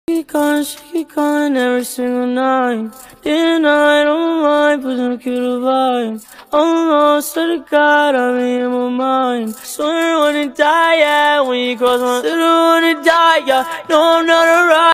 She keep calling every single night. Day and night on my mind, pushing a cute vibe. Almost to the God, I'm in my mind. Swear I wanna die, yeah. When you cross my, I wanna die, yeah. No, I'm not alright.